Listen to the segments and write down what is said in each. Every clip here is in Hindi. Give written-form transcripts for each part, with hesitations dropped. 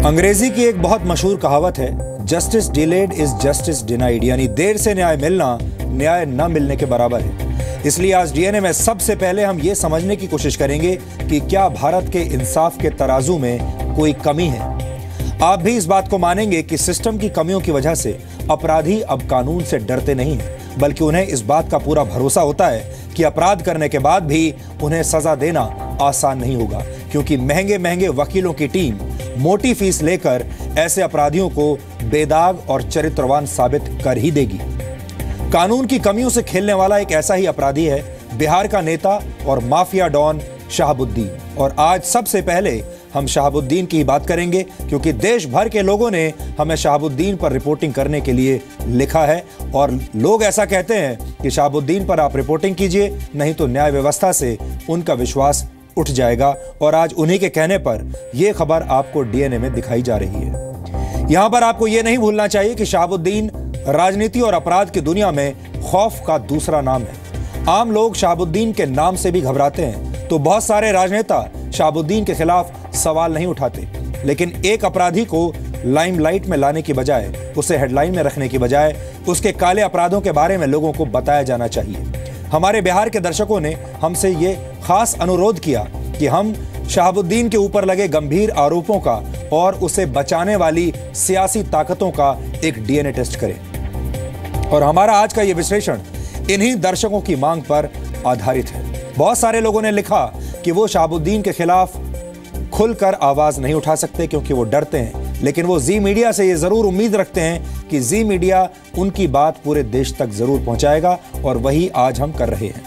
अंग्रेजी की एक बहुत मशहूर कहावत है, justice delayed is justice denied, यानी देर से न्याय मिलना न्याय न मिलने के बराबर है। इसलिए आज डीएनए में सबसे पहले हम ये समझने की कोशिश करेंगे कि क्या भारत के इंसाफ के तराजू में कोई कमी है। आप भी इस बात को मानेंगे कि सिस्टम की कमियों की वजह से अपराधी अब कानून से डरते नहीं हैं, बल्कि उन्हें इस बात का पूरा भरोसा होता है कि अपराध करने के बाद भी उन्हें सजा देना आसान नहीं होगा, क्योंकि महंगे महंगे वकीलों की टीम मोटी फीस लेकर ऐसे अपराधियों को बेदाग और चरित्रवान साबित कर ही देगी। कानून की कमियों से खेलने वाला एक ऐसा ही अपराधी है बिहार का नेता और माफिया डॉन शहाबुद्दीन। और आज सबसे पहले हम शहाबुद्दीन की बात करेंगे, क्योंकि देश भर के लोगों ने हमें शहाबुद्दीन पर रिपोर्टिंग करने के लिए लिखा है और लोग ऐसा कहते हैं कि शहाबुद्दीन पर आप रिपोर्टिंग कीजिए, नहीं तो न्याय व्यवस्था से उनका विश्वास उठ जाएगा। और आज उन्हीं के कहने पर यह खबर आपको डीएनए में दिखाई जा रही है। यहां पर आपको यह नहीं भूलना चाहिए कि शहाबुद्दीन राजनीति और अपराध की दुनिया में खौफ का दूसरा नाम है। आम लोग शहाबुद्दीन के नाम से भी घबराते हैं, तो बहुत सारे राजनेता शहाबुद्दीन के खिलाफ सवाल नहीं उठाते, लेकिन एक अपराधी को लाइमलाइट में लाने की बजाय, उसे हेडलाइन में रखने की बजाय उसके काले अपराधों के बारे में लोगों को बताया जाना चाहिए। हमारे बिहार के दर्शकों ने हमसे ये खास अनुरोध किया कि हम शहाबुद्दीन के ऊपर लगे गंभीर आरोपों का और उसे बचाने वाली सियासी ताकतों का एक डीएनए टेस्ट करें। और हमारा आज का ये विश्लेषण इन्हीं दर्शकों की मांग पर आधारित है। बहुत सारे लोगों ने लिखा कि वो शहाबुद्दीन के खिलाफ खुलकर आवाज नहीं उठा सकते क्योंकि वो डरते हैं, लेकिन वो जी मीडिया से ये जरूर उम्मीद रखते हैं कि जी मीडिया उनकी बात पूरे देश तक जरूर पहुंचाएगा, और वही आज हम कर रहे हैं।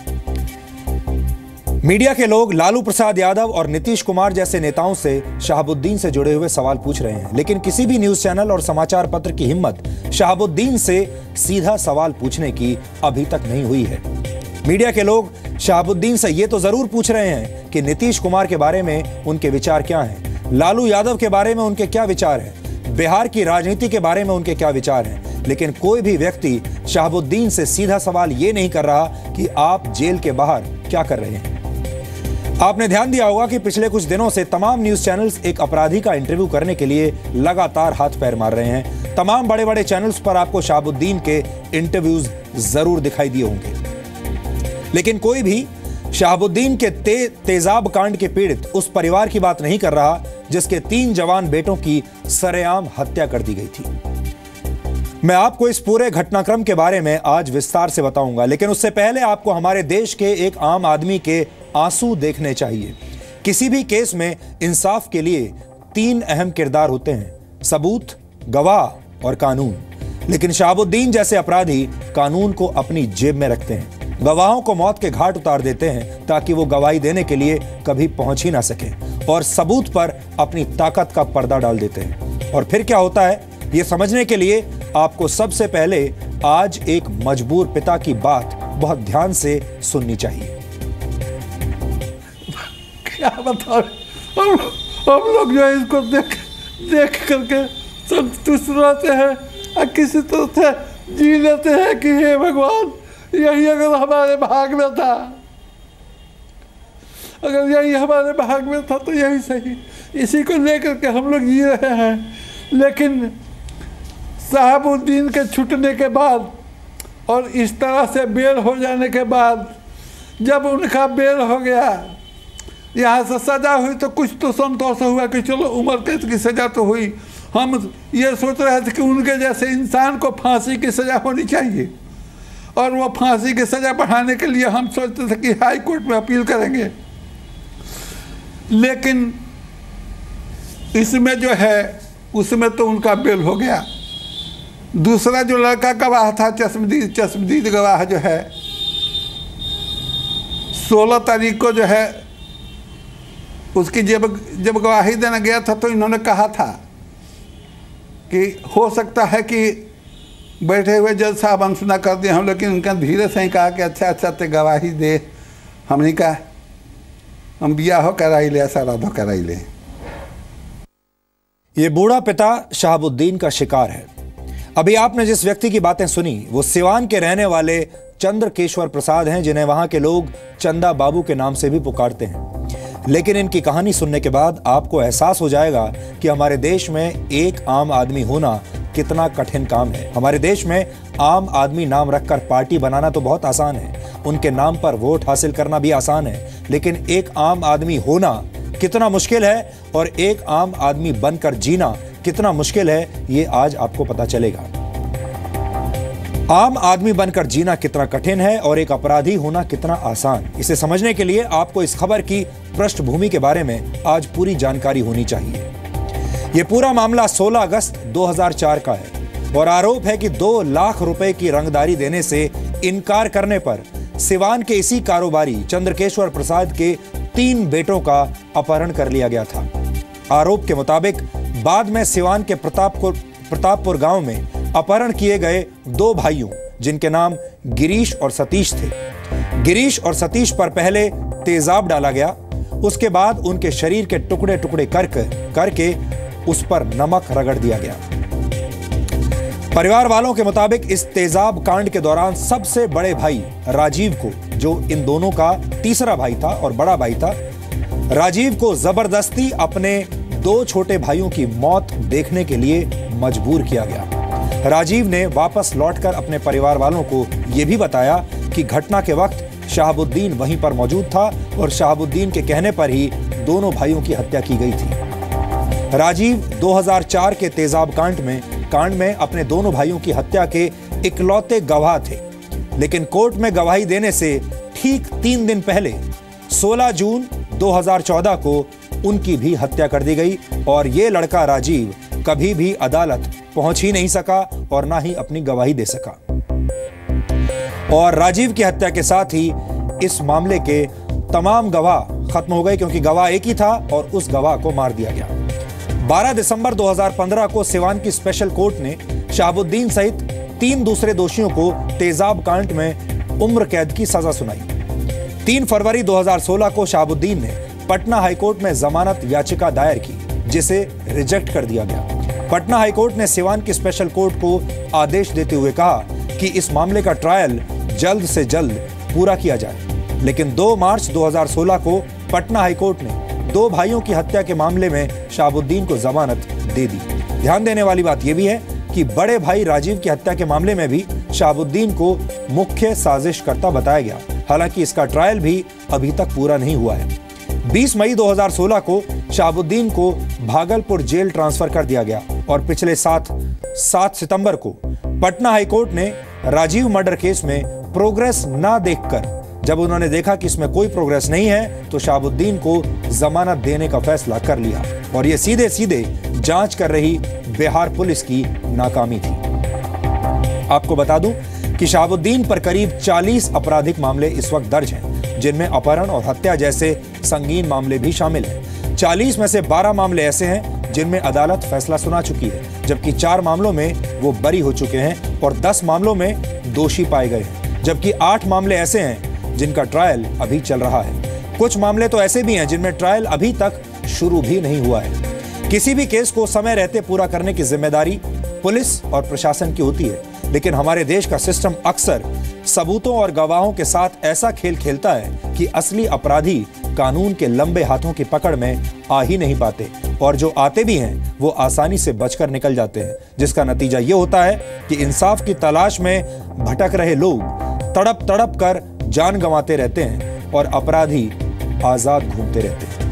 मीडिया के लोग लालू प्रसाद यादव और नीतीश कुमार जैसे नेताओं से शहाबुद्दीन से जुड़े हुए सवाल पूछ रहे हैं, लेकिन किसी भी न्यूज चैनल और समाचार पत्र की हिम्मत शहाबुद्दीन से सीधा सवाल पूछने की अभी तक नहीं हुई है। मीडिया के लोग शहाबुद्दीन से ये तो जरूर पूछ रहे हैं कि नीतीश कुमार के बारे में उनके विचार क्या हैं, लालू यादव के बारे में उनके क्या विचार हैं, बिहार की राजनीति के बारे में उनके क्या विचार हैं, लेकिन कोई भी व्यक्ति शहाबुद्दीन से सीधा सवाल ये नहीं कर रहा कि आप जेल के बाहर क्या कर रहे हैं। आपने ध्यान दिया होगा कि पिछले कुछ दिनों से तमाम न्यूज चैनल्स एक अपराधी का इंटरव्यू करने के लिए लगातार हाथ पैर मार रहे हैं। तमाम बड़े बड़े चैनल्स पर आपको शहाबुद्दीन के इंटरव्यूज जरूर दिखाई दिए होंगे, लेकिन कोई भी शहाबुद्दीन के तेजाब कांड के पीड़ित उस परिवार की बात नहीं कर रहा जिसके 3 जवान बेटों की सरेआम हत्या कर दी गई थी। मैं आपको इस पूरे घटनाक्रम के बारे में आज विस्तार से बताऊंगा, लेकिन उससे पहले आपको हमारे देश के एक आम आदमी के आंसू देखने चाहिए। किसी भी केस में इंसाफ के लिए 3 अहम किरदार होते हैं, सबूत, गवाह और कानून। लेकिन शहाबुद्दीन जैसे अपराधी कानून को अपनी जेब में रखते हैं, गवाहों को मौत के घाट उतार देते हैं ताकि वो गवाही देने के लिए कभी पहुंच ही ना सके, और सबूत पर अपनी ताकत का पर्दा डाल देते हैं। और फिर क्या होता है, ये समझने के लिए आपको सबसे पहले आज एक मजबूर पिता की बात बहुत ध्यान से सुननी चाहिए। क्या बताओ, हम लोग जो है इसको देख करके संतुष्ट रहते हैं और किसी तरह से जी लेते हैं कि हे भगवान, यही अगर हमारे भाग में था, अगर यही हमारे भाग में था तो यही सही। इसी को लेकर के हम लोग जी रहे हैं। लेकिन शहाबुद्दीन के छूटने के बाद और इस तरह से बेल हो जाने के बाद, जब उनका बेल हो गया, यहाँ से सजा हुई, तो कुछ तो संतोष हुआ कि चलो उम्र कैद की सजा तो हुई। हम ये सोच रहे थे कि उनके जैसे इंसान को फांसी की सजा होनी चाहिए, और वो फांसी की सजा बढ़ाने के लिए हम सोचते थे कि हाई कोर्ट में अपील करेंगे। लेकिन इसमें जो है, उसमें तो उनका बेल हो गया। दूसरा जो लड़का गवाह था, चश्मदीद गवाह जो है, 16 तारीख को जो है उसकी जब गवाही देने गया था तो इन्होंने कहा था कि हो सकता है कि बैठे हुए जज साहब अनसुना कर दिए हम, लेकिन उनका धीरे से ही कहा कि अच्छा ते गवाही दे। हमने कहा हम बियाह कराई ले, श्राद्ध कराई ले। ये बूढ़ा पिता शहाबुद्दीन का शिकार है। अभी आपने जिस व्यक्ति की बातें सुनी वो सिवान के रहने वाले चंद्रकेश्वर प्रसाद हैं, जिन्हें वहां के लोग चंदा बाबू के नाम से भी पुकारते हैं। लेकिन इनकी कहानी सुनने के बाद आपको एहसास हो जाएगा कि हमारे देश में एक आम आदमी होना कितना कठिन काम है। हमारे देश में आम आदमी नाम रखकर पार्टी बनाना तो बहुत आसान है, उनके नाम पर वोट हासिल करना भी आसान है, लेकिन एक आम आदमी होना कितना मुश्किल है और एक आम आदमी बनकर जीना कितना मुश्किल है, ये आज आपको पता चलेगा। आम आदमी बनकर जीना कितना कठिन है और एक अपराधी होना कितना आसान। इसे समझने के लिए आपको इस खबर की पृष्ठभूमि के बारे में आज पूरी जानकारी होनी चाहिए। यह पूरा मामला 16 अगस्त 2004 का है और आरोप है कि 2 लाख रुपए की रंगदारी देने से इनकार करने पर सिवान के इसी कारोबारी चंद्रकेश्वर प्रसाद के 3 बेटों का अपहरण कर लिया गया था। आरोप के मुताबिक बाद में सिवान के प्रतापपुर गांव में अपहरण किए गए 2 भाइयों, जिनके नाम गिरीश और सतीश थे। गिरीश और सतीश पर पहले तेजाब डाला गया, उसके बाद उनके शरीर के टुकड़े टुकड़े करके उस पर नमक रगड़ दिया गया। परिवार वालों के मुताबिक इस तेजाब कांड के दौरान सबसे बड़े भाई राजीव को, जो इन दोनों का तीसरा भाई था और बड़ा भाई था, राजीव को जबरदस्ती अपने 2 छोटे भाइयों की मौत देखने के लिए मजबूर किया गया। राजीव ने वापस लौटकर अपने परिवार वालों को यह भी बताया कि घटना के वक्त शहाबुद्दीन वहीं पर मौजूद था और शहाबुद्दीन के कहने पर ही दोनों भाइयों की हत्या की गई थी। राजीव 2004 के तेजाब कांड में अपने दोनों भाइयों की हत्या के इकलौते गवाह थे, लेकिन कोर्ट में गवाही देने से ठीक 3 दिन पहले 16 जून 2014 को उनकी भी हत्या कर दी गई और ये लड़का राजीव कभी भी अदालत पहुंच ही नहीं सका और ना ही अपनी गवाही दे सका। और राजीव की हत्या के साथ ही इस मामले के तमाम गवाह खत्म हो गए, क्योंकि गवाह एक ही था और उस गवाह को मार दिया गया। 12 दिसंबर 2015 को सिवान की स्पेशल कोर्ट ने शहाबुद्दीन सहित 3 दूसरे दोषियों को तेजाब कांड में उम्र कैद की सजा सुनाई। 3 फरवरी 2016 को शहाबुद्दीन ने पटना हाईकोर्ट में जमानत याचिका दायर की, जिसे रिजेक्ट कर दिया गया। पटना हाईकोर्ट ने सिवान की स्पेशल कोर्ट को आदेश देते हुए कहा कि इस मामले का ट्रायल जल्द से जल्द पूरा किया जाए, लेकिन 2 मार्च 2016 को पटना हाईकोर्ट ने 2 भाइयों की हत्या के मामले में शहाबुद्दीन को जमानत दे दी। ध्यान देने वाली बात यह भी है कि बड़े भाई राजीव की हत्या के मामले में भी शहाबुद्दीन को मुख्य साजिशकर्ता बताया गया, हालांकि इसका ट्रायल भी अभी तक पूरा नहीं हुआ है। 20 मई 2016 को शहाबुद्दीन को भागलपुर जेल ट्रांसफर कर दिया गया और पिछले 7 सितंबर को पटना हाईकोर्ट ने राजीव मर्डर केस में प्रोग्रेस ना देखकर, जब उन्होंने देखा कि इसमें कोई प्रोग्रेस नहीं है, तो शहाबुद्दीन को जमानत देने का फैसला कर लिया और यह सीधे सीधे जांच कर रही बिहार पुलिस की नाकामी थी। आपको बता दूं कि शहाबुद्दीन पर करीब 40 आपराधिक मामले इस वक्त दर्ज हैं, जिनमें अपहरण और हत्या जैसे संगीन मामले भी शामिल हैं। 40 में से 12 मामले ऐसे हैं जिनमें अदालत फैसला सुना चुकी है, जबकि 4 मामलों में वो बरी हो चुके हैं और 10 मामलों में दोषी पाए गए हैं, जबकि 8 मामले ऐसे हैं जिनका ट्रायल अभी चल रहा है। कुछ मामले तो ऐसे भी हैं जिनमें ट्रायल अभी तक शुरू भी नहीं हुआ है। किसी भी केस को समय रहते पूरा करने की जिम्मेदारी पुलिस और प्रशासन की होती है, लेकिन हमारे देश का सिस्टम अक्सर सबूतों और गवाहों के साथ ऐसा खेल खेलता है कि असली अपराधी कानून के लंबे हाथों की पकड़ में आ ही नहीं पाते, और जो आते भी हैं वो आसानी से बचकर निकल जाते हैं, जिसका नतीजा ये होता है कि इंसाफ की तलाश में भटक रहे लोग तड़प तड़प कर जान गंवाते रहते हैं और अपराधी आजाद घूमते रहते हैं।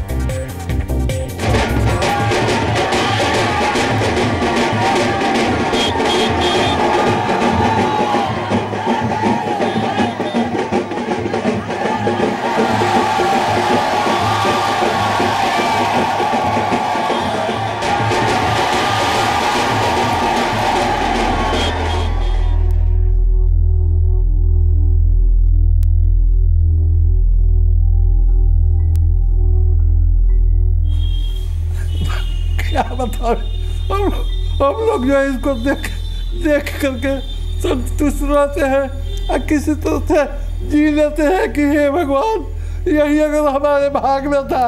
क्या बताओ, हम लोग जो है इसको देख करके संतुष्ट रहते हैं और किसी तरह से जी लेते हैं कि हे भगवान, यही अगर हमारे भाग में था,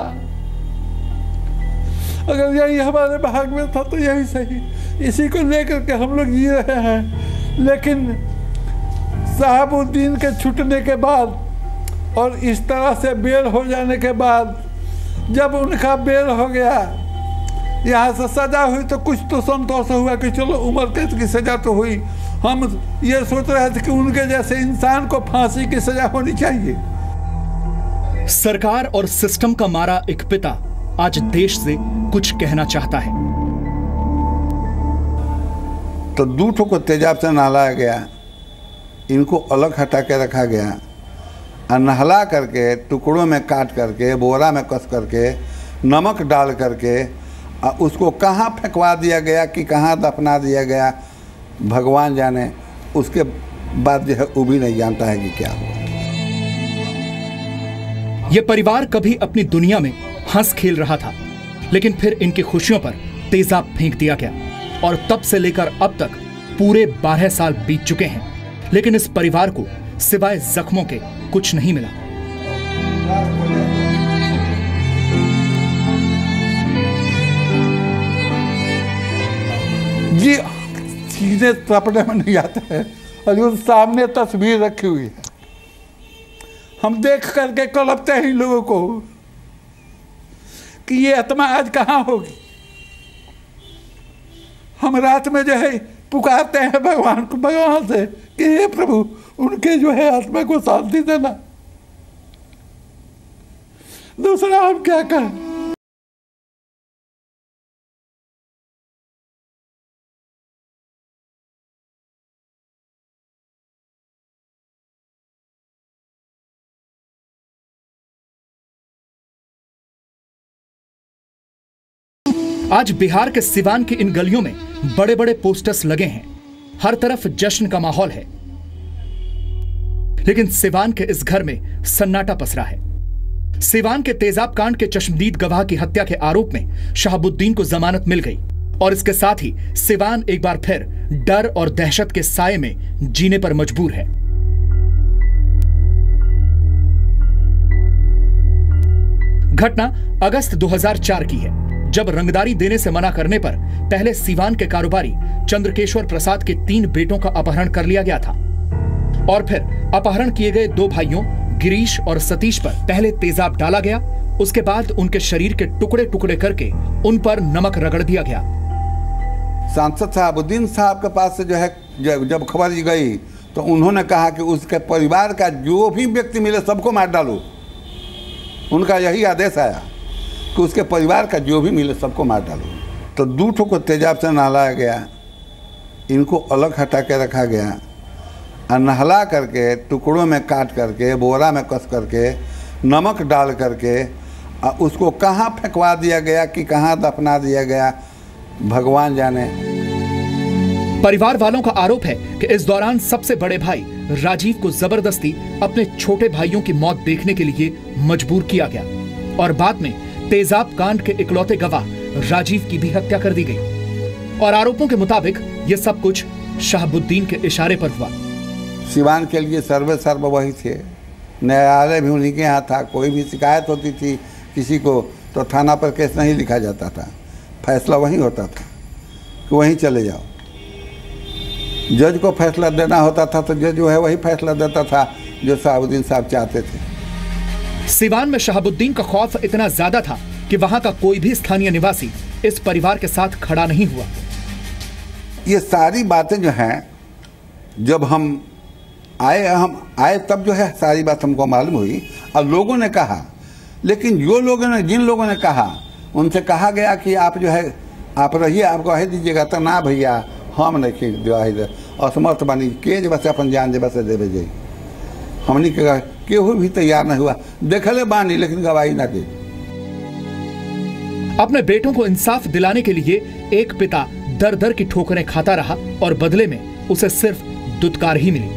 अगर यही हमारे भाग में था तो यही सही। इसी को लेकर के हम लोग जी रहे हैं। लेकिन शहाबुद्दीन के छूटने के बाद और इस तरह से बेल हो जाने के बाद जब उनका बेल हो गया, यहाँ से सजा हुई तो कुछ तो संतोष हुआ कि चलो उम्र कैद की सजा तो हुई। हम ये सोच रहे थे कि उनके जैसे इंसान को फांसी की सजा होनी चाहिए। सरकार और सिस्टम का मारा एक पिता आज देश से कुछ कहना चाहता है। तो दूठों को तेजाब से नहलाया गया, इनको अलग हटा के रखा गया और नहला करके टुकड़ों में काट करके बोरा में कस करके नमक डाल करके उसको कहाँ फेंकवा दिया गया कि कहाँ दफना दिया गया भगवान जाने। उसके बाद जो है वो भी नहीं जानता है कि क्या हुआ। यह परिवार कभी अपनी दुनिया में हंस खेल रहा था, लेकिन फिर इनकी खुशियों पर तेजाब फेंक दिया गया और तब से लेकर अब तक पूरे 12 साल बीत चुके हैं, लेकिन इस परिवार को सिवाय जख्मों के कुछ नहीं मिला। जी सीधे तपने में नहीं आता है, और उन सामने तस्वीर रखी हुई है। हम देख करके कलपते हैं इन लोगों को कि ये आत्मा आज कहाँ होगी। हम रात में जो है पुकारते हैं भगवान को, भगवान से कि हे प्रभु उनके जो है आत्मा को शांति देना। दूसरा हम क्या कहें। आज बिहार के सिवान की इन गलियों में बड़े बड़े पोस्टर्स लगे हैं, हर तरफ जश्न का माहौल है, लेकिन सिवान के इस घर में सन्नाटा पसरा है। सिवान के तेजाब कांड के चश्मदीद गवाह की हत्या के आरोप में शहाबुद्दीन को जमानत मिल गई और इसके साथ ही सिवान एक बार फिर डर और दहशत के साये में जीने पर मजबूर है। घटना अगस्त 2004 की है, जब रंगदारी देने से मना करने पर पहले सिवान के कारोबारी चंद्रकेश्वर प्रसाद के 3 बेटों का अपहरण कर लिया गया था और फिर अपहरण किए गए 2 भाइयों गिरीश और सतीश पर पहले तेजाब डाला गया, उसके बाद उनके शरीर के टुकड़े टुकड़े करके उन पर नमक रगड़ दिया गया। सांसद शहाबुद्दीन साहब के पास से जो है जब खबर गई तो उन्होंने कहा कि उसके परिवार का जो भी व्यक्ति मिले सबको मार डालो। उनका यही आदेश आया कि उसके परिवार का जो भी मिले सबको मार डालो। तो दूठों को तेजाब से नहलाया गया, इनको अलग हटा के रखा गया और नहला करके टुकड़ों में काट करके बोरा में कस करके नमक डाल करके उसको कहाँ फेंकवा दिया गया कि कहाँ दफना दिया गया भगवान जाने। परिवार वालों का आरोप है कि इस दौरान सबसे बड़े भाई राजीव को जबरदस्ती अपने छोटे भाइयों की मौत देखने के लिए मजबूर किया गया और बाद में तेजाब कांड के इकलौते गवाह राजीव की भी हत्या कर दी गई और आरोपों के मुताबिक यह सब कुछ शहाबुद्दीन के इशारे पर हुआ। सिवान के लिए सर्व वही थे, न्यायालय भी उन्हीं के यहाँ था। कोई भी शिकायत होती थी किसी को तो थाना पर केस नहीं लिखा जाता था, फैसला वहीं होता था कि वहीं चले जाओ। जज को फैसला देना होता था तो जज जो है वही फैसला देता था जो शहाबुद्दीन साहब चाहते थे। सिवान में शहाबुद्दीन का खौफ इतना ज्यादा था कि वहां का कोई भी स्थानीय निवासी इस परिवार के साथ खड़ा नहीं हुआ। ये सारी बातें जो हैं जब हम आए तब जो है सारी बात हमको मालूम हुई और लोगों ने कहा, लेकिन जिन लोगों ने कहा उनसे कहा गया कि आप जो है आप रहिए, आप गवाही दीजिएगा। तो ना भैया हम नहीं गवाही दे, असमर्थ बनी के बस अपन जान जे बस देवे जाई। हमने कहा केहू भी तैयार नहीं हुआ, देखले बानी लेकिन गवाही ना दे। अपने बेटों को इंसाफ दिलाने के लिए एक पिता दर दर की ठोकरें खाता रहा और बदले में उसे सिर्फ दुत्कार ही मिली।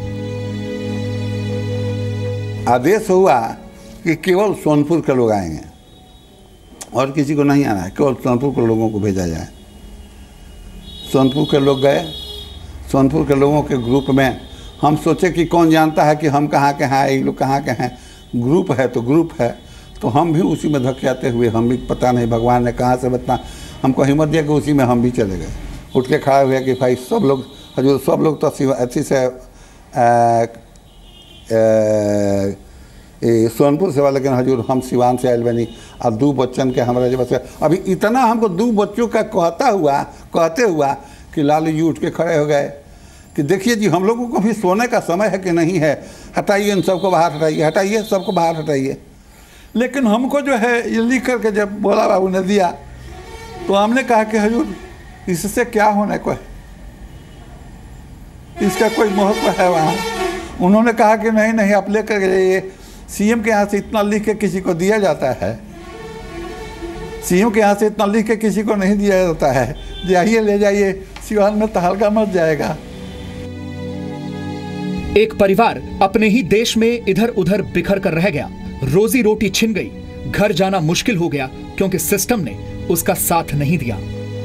आदेश हुआ कि केवल सोनपुर के लोग आएंगे और किसी को नहीं आना है, केवल सोनपुर के लोगों को भेजा जाए। सोनपुर के लोग गए। सोनपुर के लोगों के ग्रुप में हम सोचे कि कौन जानता है कि हम कहाँ के हैं, ये लोग कहाँ के हैं। ग्रुप है तो ग्रुप है, तो हम भी उसी में धकेलते हुए, हम भी पता नहीं भगवान ने कहाँ से बतना हमको हिम्मत दिया कि उसी में हम भी चले गए। उठ के खड़ा हुए कि भाई सब लोग हजूर, सब लोग तो अथी से सोनपुर से वाला, लेकिन हजूर हम सिवान से आयल बनी और 2 बच्चन के हमारा जब अभी इतना हमको 2 बच्चों का कहते हुआ कि लालू जी उठ के खड़े हो गए कि देखिए जी हम लोगों को भी सोने का समय है कि नहीं है, हटाइए इन सबको बाहर, हटाइए सबको बाहर हटाइए। लेकिन हमको जो है ये लिख करके जब बोला बाबू ने दिया तो हमने कहा कि हजूर इससे क्या होने को है, इसका कोई महत्व है वहाँ। उन्होंने कहा कि नहीं आप ले कर जाइए, सीएम के यहाँ से इतना लिख के किसी को दिया जाता है, सीएम के यहाँ से इतना लिख के किसी को नहीं दिया जाता है, जाइए ले जाइए, सिवान में तहलका मच जाएगा। एक परिवार अपने ही देश में इधर उधर बिखर कर रह गया, रोजी रोटी छिन गई, घर जाना मुश्किल हो गया क्योंकि सिस्टम ने उसका साथ नहीं दिया।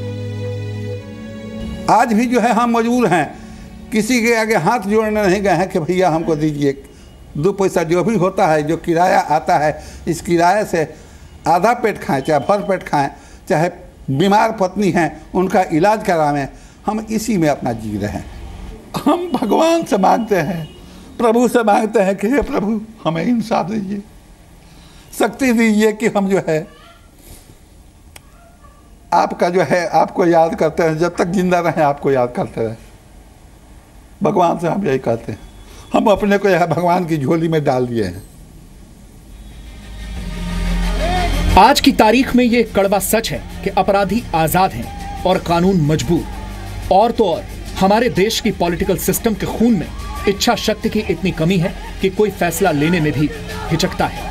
आज भी जो है हम मजबूर हैं, किसी के आगे हाथ जोड़ने नहीं गए हैं कि भैया हमको दीजिए 2 पैसा जो भी होता है, जो किराया आता है, इस किराए से आधा पेट खाएं चाहे भर पेट खाएं, चाहे बीमार पत्नी हैं उनका इलाज करावें, हम इसी में अपना जी रहे हैं। हम भगवान से मांगते हैं, प्रभु से मांगते हैं कि हे प्रभु हमें इंसाफ दीजिए, शक्ति दीजिए कि हम जो है आपका जो है आपको याद करते हैं, जब तक जिंदा रहें आपको याद करते रहें। भगवान से हम यही कहते हैं, हम अपने को यह भगवान की झोली में डाल दिए हैं। आज की तारीख में ये कड़वा सच है कि अपराधी आजाद हैं और कानून मजबूर। और तो और हमारे देश की पॉलिटिकल सिस्टम के खून में इच्छा शक्ति की इतनी कमी है कि कोई फैसला लेने में भी हिचकता है।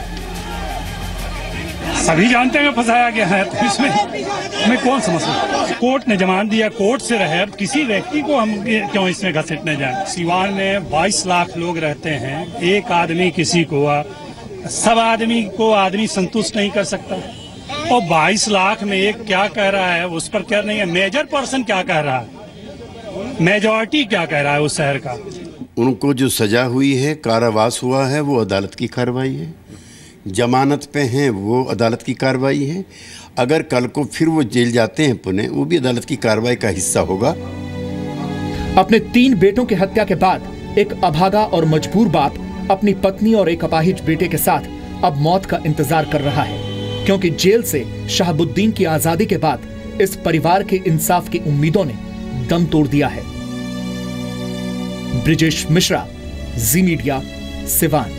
सभी जानते हैं फंसाया गया है, तो इसमें हमें कौन समझता। कोर्ट ने जमान दिया, कोर्ट से रहे, किसी व्यक्ति को हम क्यों इसमें घसीटने जाए। सिवान में 22 लाख लोग रहते हैं, एक आदमी किसी को सब आदमी को आदमी संतुष्ट नहीं कर सकता। और 22 लाख में एक क्या कह रहा है उस पर क्या नहीं है, मेजर पर्सन क्या कह रहा है, मेजॉरिटी क्या कह रहा है उस शहर का। उनको जो सजा हुई है, कारावास हुआ है, वो अदालत की कार्रवाई है। जमानत पे हैं वो अदालत की कार्रवाई है। अगर कल को फिर वो जेल जाते हैं पुणे, वो भी अदालत की कार्रवाई का हिस्सा होगा। अपने 3 बेटों की हत्या के बाद एक अभागा और मजबूर बाप अपनी पत्नी और एक अपाहिज बेटे के साथ अब मौत का इंतजार कर रहा है, क्योंकि जेल से शहाबुद्दीन की आजादी के बाद इस परिवार के इंसाफ की उम्मीदों ने दम तोड़ दिया है। Brijesh Mishra, Zee media, Siwan.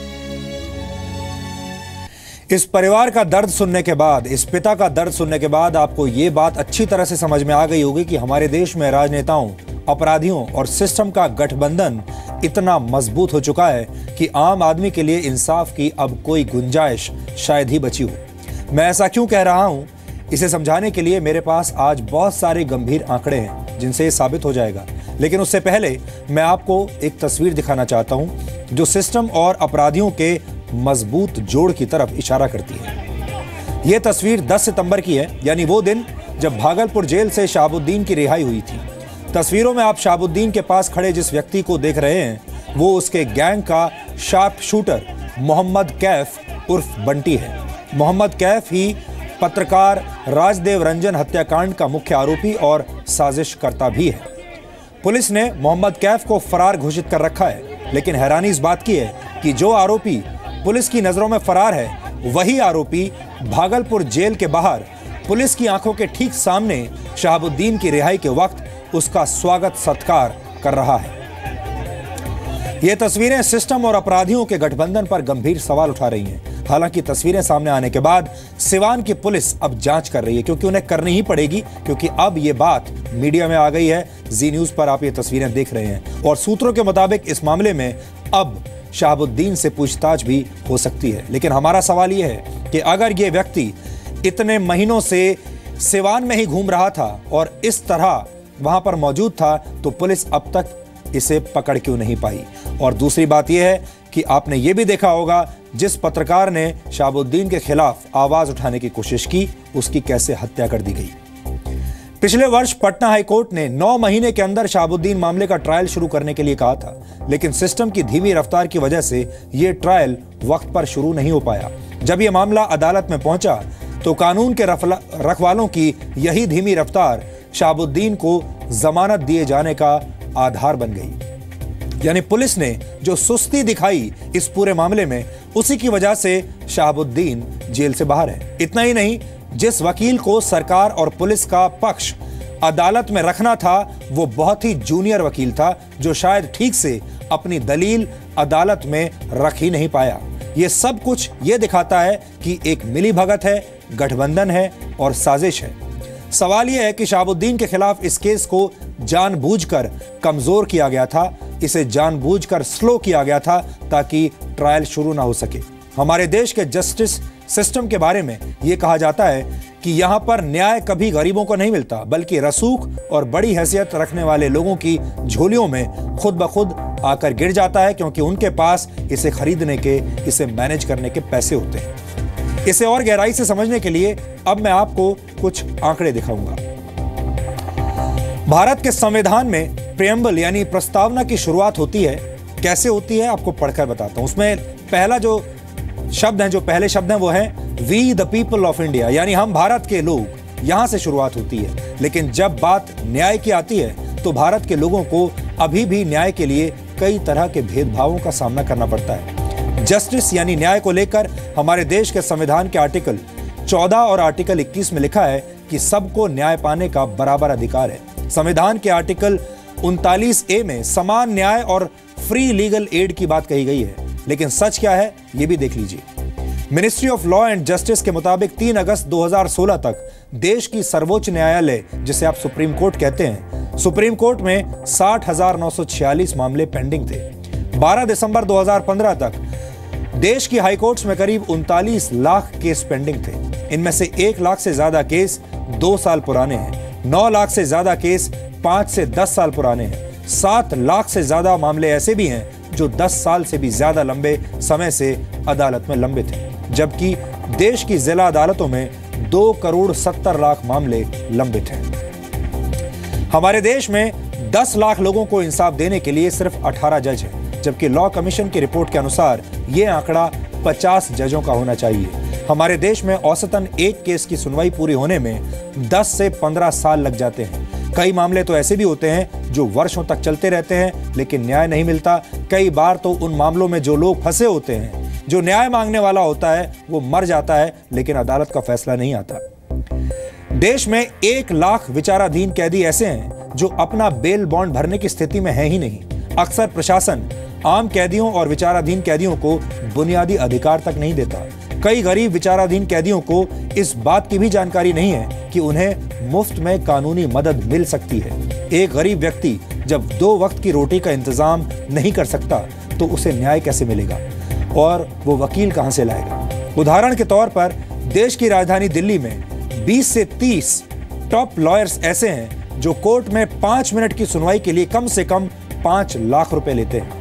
इस परिवार का दर्द सुनने के बाद, इस पिता का दर्द सुनने के बाद आपको ये बात अच्छी तरह से समझ में आ गई होगी कि हमारे देश में राजनेताओं, अपराधियों और सिस्टम का गठबंधन इतना मजबूत हो चुका है कि आम आदमी के लिए इंसाफ की अब कोई गुंजाइश शायद ही बची हो। मैं ऐसा क्यों कह रहा हूं, इसे समझाने के लिए मेरे पास आज बहुत सारे गंभीर आंकड़े हैं जिनसे ये साबित हो जाएगा। लेकिन उससे पहले मैं आपको एक तस्वीर दिखाना चाहता हूं जो सिस्टम और अपराधियों के मजबूत जोड़ की तरफ इशारा करती है। यह तस्वीर 10 सितंबर की है, यानी वो दिन जब भागलपुर जेल से शहाबुद्दीन की रिहाई हुई थी। तस्वीरों में आप शहाबुद्दीन के पास खड़े जिस व्यक्ति को देख रहे हैं वो उसके गैंग का शार्प शूटर मोहम्मद कैफ उर्फ बंटी है। मोहम्मद कैफ ही पत्रकार राजदेव रंजन हत्याकांड का मुख्य आरोपी और साजिशकर्ता भी है। पुलिस ने मोहम्मद कैफ को फरार घोषित कर रखा है, लेकिन हैरानी इस बात की है कि जो आरोपी पुलिस की नजरों में फरार है वही आरोपी भागलपुर जेल के बाहर पुलिस की आंखों के ठीक सामने शहाबुद्दीन की रिहाई के वक्त उसका स्वागत सत्कार कर रहा है। ये तस्वीरें सिस्टम और अपराधियों के गठबंधन पर गंभीर सवाल उठा रही हैं। हालांकि तस्वीरें सामने आने के बाद सिवान की पुलिस अब जांच कर रही है, क्योंकि उन्हें करनी ही पड़ेगी, क्योंकि अब ये बात मीडिया में आ गई है। जी न्यूज पर आप ये तस्वीरें देख रहे हैं और सूत्रों के मुताबिक इस मामले में अब शहाबुद्दीन से पूछताछ भी हो सकती है। लेकिन हमारा सवाल यह है कि अगर ये व्यक्ति इतने महीनों से सिवान में ही घूम रहा था और इस तरह वहां पर मौजूद था, तो पुलिस अब तक इसे पकड़ क्यों नहीं पाई। और दूसरी बात यह है कि आपने ये भी देखा होगा जिस पत्रकार ने शहाबुद्दीन के खिलाफ आवाज उठाने की कोशिश की, उसकी कैसे हत्या कर दी गई। पिछले वर्ष पटना हाईकोर्ट ने 9 महीने के अंदर शहाबुद्दीन मामले का ट्रायल शुरू करने के लिए कहा था, लेकिन सिस्टम की धीमी रफ्तार की वजह से यह ट्रायल वक्त पर शुरू नहीं हो पाया। जब यह मामला अदालत में पहुंचा तो कानून के रखवालों की यही धीमी रफ्तार शहाबुद्दीन को जमानत दिए जाने का आधार बन गई। यानी पुलिस ने जो सुस्ती दिखाई इस पूरे मामले में, उसी की वजह से शहाबुद्दीन जेल से बाहर है। इतना ही नहीं, जिस वकील को सरकार और पुलिस का पक्ष अदालत में रखना था वो बहुत ही जूनियर वकील था, जो शायद ठीक से अपनी दलील अदालत में रख ही नहीं पाया। ये सब कुछ ये दिखाता है कि एक मिलीभगत है, गठबंधन है और साजिश है। सवाल यह है कि शहाबुद्दीन के खिलाफ इस केस को जानबूझकर कमजोर किया गया था, इसे जानबूझकर स्लो किया गया था ताकि ट्रायल शुरू ना हो सके। हमारे देश के जस्टिस सिस्टम के बारे में यह कहा जाता है कि यहां पर न्याय कभी गरीबों को नहीं मिलता, बल्कि रसूख और बड़ी हैसियत रखने वाले लोगों की झोलियों में खुद ब खुद आकर गिर जाता है, क्योंकि उनके पास इसे खरीदने के, इसे मैनेज करने के पैसे होते हैं। इसे और गहराई से समझने के लिए अब मैं आपको कुछ आंकड़े दिखाऊंगा। भारत के संविधान में प्रेम्बल यानी प्रस्तावना की शुरुआत होती है। कैसे होती है आपको पढ़कर बताता हूं। उसमें पहला जो शब्द है, जो पहले शब्द हैं, वो है we the people of India, यानी हम भारत के लोग। यहां से शुरुआत होती है। लेकिन जब बात न्याय की आती है तो भारत के लोगों को अभी भी न्याय के लिए कई तरह के भेदभावों का सामना करना पड़ता है। जस्टिस यानी न्याय को लेकर हमारे देश के संविधान के आर्टिकल 14 और आर्टिकल 21 में लिखा है कि सबको न्याय पाने का बराबर अधिकार है। संविधान के आर्टिकल 39A में समान न्याय और फ्री लीगल एड की बात कही गई है। लेकिन सच क्या है ये भी देख लीजिए। Ministry of law and justice के मुताबिक 3 अगस्त 2016 तक देश की सर्वोच्च न्यायालय, जिसे आप सुप्रीम कोर्ट कहते हैं, सुप्रीम कोर्ट में 60,946 मामले पेंडिंग थे। 12 दिसंबर 2015 तक देश की हाई कोर्ट्स में करीब 39 लाख केस पेंडिंग थे। इनमें से 1 लाख से ज्यादा केस 2 साल पुराने हैं। 9 लाख से ज्यादा केस 5 से 10 साल पुराने हैं। 7 लाख से ज्यादा मामले ऐसे भी हैं जो 10 साल से भी ज्यादा लंबे समय से अदालत में लंबित हैं, जबकि देश की जिला अदालतों में 2 करोड़ 70 लाख मामले लंबित हैं। हमारे देश में 10 लाख लोगों को इंसाफ देने के लिए सिर्फ 18 जज हैं, जबकि लॉ कमीशन की रिपोर्ट के अनुसार यह आंकड़ा 50 जजों का होना चाहिए। हमारे देश में औसतन एक केस की सुनवाई पूरी होने में 10 से 15 साल लग जाते हैं। कई मामले तो ऐसे भी होते हैं जो वर्षों तक चलते रहते हैं लेकिन न्याय नहीं मिलता। कई बार तो उन मामलों में जो लोग फंसे होते हैं, जो न्याय मांगने वाला होता है, वो मर जाता है लेकिन अदालत का फैसला नहीं आता। देश में 1 लाख विचाराधीन कैदी ऐसे हैं जो अपना बेल बॉन्ड भरने की स्थिति में है ही नहीं। अक्सर प्रशासन आम कैदियों और विचाराधीन कैदियों को बुनियादी अधिकार तक नहीं देता। कई गरीब विचाराधीन कैदियों को इस बात की भी जानकारी नहीं है कि उन्हें मुफ्त में कानूनी मदद मिल सकती है। एक गरीब व्यक्ति जब 2 वक्त की रोटी का इंतजाम नहीं कर सकता तो उसे न्याय कैसे मिलेगा और वो वकील कहां से लाएगा। उदाहरण के तौर पर देश की राजधानी दिल्ली में 20 से 30 टॉप लॉयर्स ऐसे हैं जो कोर्ट में 5 मिनट की सुनवाई के लिए कम से कम 5 लाख रुपए लेते हैं।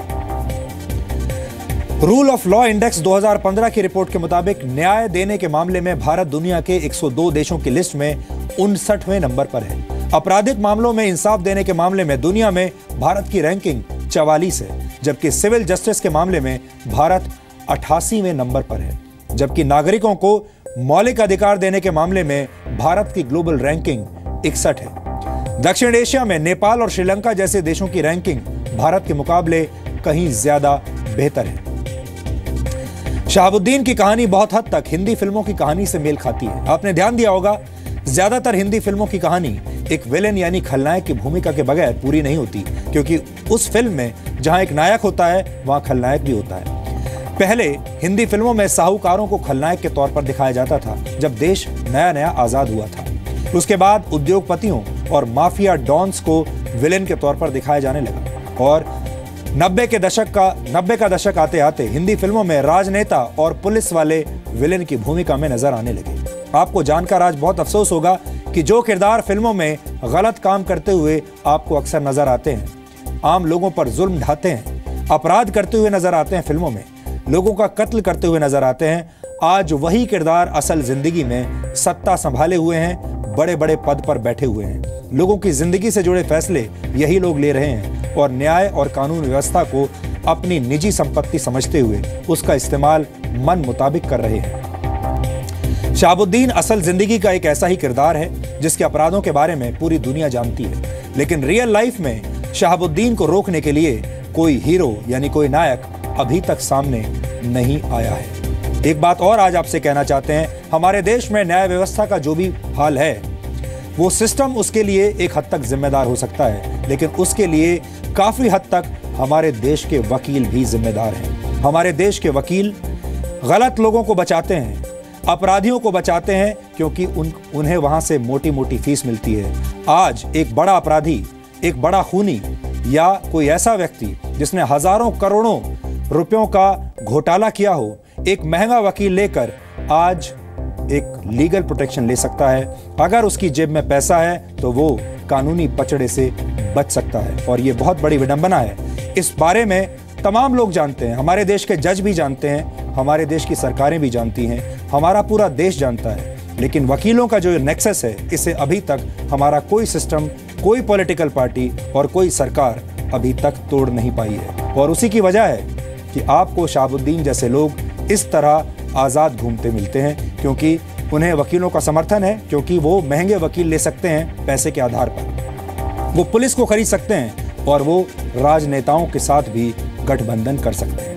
रूल ऑफ लॉ इंडेक्स 2015 की रिपोर्ट के मुताबिक न्याय देने के मामले में भारत दुनिया के 102 देशों की लिस्ट में 59वें नंबर पर है। आपराधिक मामलों में इंसाफ देने के मामले में दुनिया में भारत की रैंकिंग 44 है, जबकि सिविल जस्टिस के मामले में भारत 88वें नंबर पर है। जबकि नागरिकों को मौलिक अधिकार देने के मामले में भारत की ग्लोबल रैंकिंग 61 है। दक्षिण एशिया में नेपाल और श्रीलंका जैसे देशों की रैंकिंग भारत के मुकाबले कहीं ज्यादा बेहतर है। शहाबुद्दीन की कहानी बहुत हद तक हिंदी फिल्मों की कहानी से मेल खाती है। आपने ध्यान दिया होगा, ज्यादातर हिंदी फिल्मों की कहानी एक विलेन यानी खलनायक की भूमिका के बगैर पूरी नहीं होती, क्योंकि उस फिल्म में जहां एक नायक होता है वहां खलनायक भी होता है। पहले हिंदी फिल्मों में साहूकारों को खलनायक के तौर पर दिखाया जाता था जब देश नया नया आजाद हुआ था। उसके बाद उद्योगपतियों और माफिया डॉन्स को विलेन के तौर पर दिखाया जाने लगा और 90 का दशक आते आते हिंदी फिल्मों में राजनेता और पुलिस वाले विलेन की भूमिका में नजर आने लगे। आपको जानकर आज बहुत अफसोस होगा कि जो किरदार फिल्मों में गलत काम करते हुए आपको अक्सर नजर आते हैं, आम लोगों पर जुल्म ढाते हैं, अपराध करते हुए नजर आते हैं, फिल्मों में लोगों का कत्ल करते हुए नजर आते हैं, आज वही किरदार असल जिंदगी में सत्ता संभाले हुए हैं, बड़े बड़े पद पर बैठे हुए हैं। लोगों की जिंदगी से जुड़े फैसले यही लोग ले रहे हैं और न्याय और कानून व्यवस्था को अपनी निजी संपत्ति समझते हुए उसका इस्तेमाल मन मुताबिक कर रहे हैं। शहाबुद्दीन असल जिंदगी का एक ऐसा ही किरदार है जिसके अपराधों के बारे में पूरी दुनिया जानती है, लेकिन रियल लाइफ में शहाबुद्दीन को रोकने के लिए कोई हीरो यानी कोई नायक अभी तक सामने नहीं आया है। एक बात और आज आपसे कहना चाहते हैं, हमारे देश में न्याय व्यवस्था का जो भी हाल है, वो सिस्टम उसके लिए एक हद तक जिम्मेदार हो सकता है, लेकिन उसके लिए काफी हद तक हमारे देश के वकील भी जिम्मेदार हैं। हमारे देश के वकील गलत लोगों को बचाते हैं, अपराधियों को बचाते हैं, क्योंकि उन्हें वहां से मोटी मोटी फीस मिलती है। आज एक बड़ा अपराधी, एक बड़ा खूनी या कोई ऐसा व्यक्ति जिसने हजारों करोड़ों रुपयों का घोटाला किया हो, एक महंगा वकील लेकर आज एक लीगल प्रोटेक्शन ले सकता है। अगर उसकी जेब में पैसा है तो वो कानूनी पचड़े से बच सकता है, और ये बहुत बड़ी विडंबना है। इस बारे में तमाम लोग जानते हैं, हमारे देश के जज भी जानते हैं, हमारे देश की सरकारें भी जानती हैं, हमारा पूरा देश जानता है, लेकिन वकीलों का जो नेक्सस है, इसे अभी तक हमारा कोई सिस्टम, कोई पॉलिटिकल पार्टी और कोई सरकार अभी तक तोड़ नहीं पाई है। और उसी की वजह है कि आपको शहाबुद्दीन जैसे लोग इस तरह आज़ाद घूमते मिलते हैं, क्योंकि उन्हें वकीलों का समर्थन है, क्योंकि वो महंगे वकील ले सकते हैं पैसे के आधार पर, वो पुलिस को खरीद सकते हैं और वो राजनेताओं के साथ भी गठबंधन कर सकते हैं।